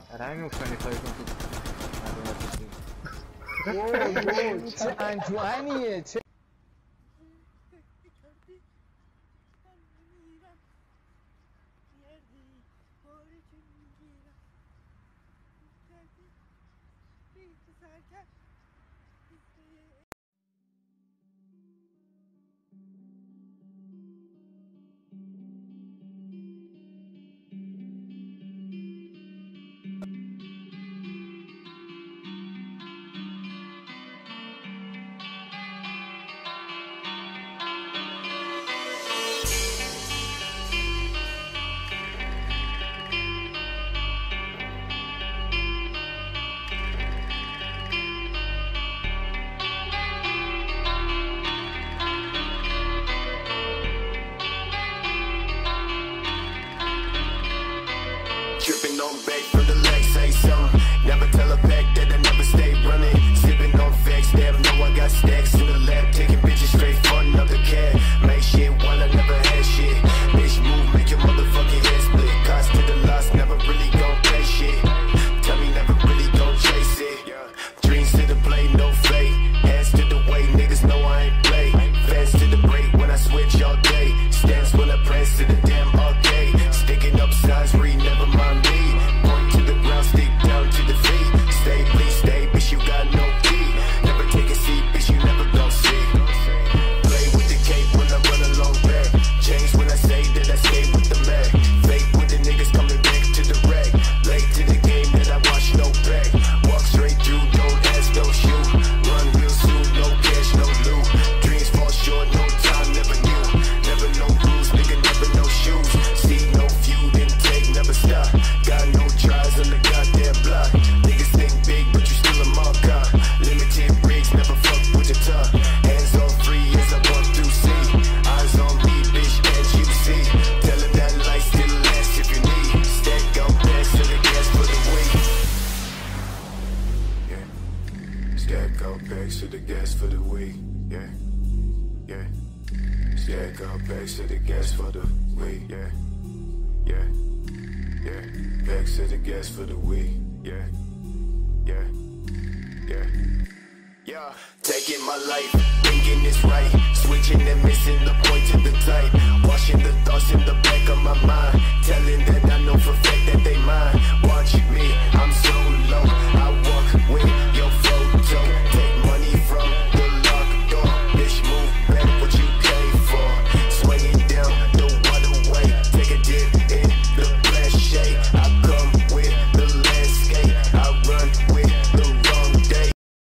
رنگ میکنی چه انجوانیه چه Tripping on back from the leg, say something. Never tell a pack that I never stay running. Sipping on facts, damn, know I got stacks in the lab. Taking bitches straight for another cat. Make shit while I never had shit. Bitch move, make your motherfucking head split. Cost to the loss, never really gon' pay shit. Tell me never really gon' chase it. Dreams to the play, no fake. Hands to the way, niggas know I ain't play. Fast to the break when I switch all day. Stance when I press to the damn arcade. Sticking up signs, read, never mind me. Point to the ground, stick down to the feet. Stay, please stay, bitch, you got no key. Never take a seat, bitch, you never gon' see. Play with the cape when I run along back. Change when I say that I stay with the Mac. Fake with the niggas coming back to the rack. Late to the game that I watch no back. Walk straight through, don't ask, don't shoot. Run real soon, no cash, no loot. Dreams fall short, no time, never knew. Never no rules, nigga, never no shoes. See no feud, intake, never stop. Got no tries on the goddamn block. Niggas think big, but you still a marker. Limited rigs, never fuck with the top. Hands on free as I walk through C. Eyes on me, bitch, can't you see? Tell her that light still lasts if you need. Stack out bags to the gas for the week. Yeah. Stack out bags to the gas for the week. Yeah. Yeah. Stack out bags to the gas for the week. Yeah. Yeah. Yeah. Bags to the gas for the week. Yeah. Yeah. Yeah. Yeah. Taking my life, thinking it's right. Switching and missing the point to the tight. Washing the thoughts in the back of my mind. Telling that I know for fact that they mine.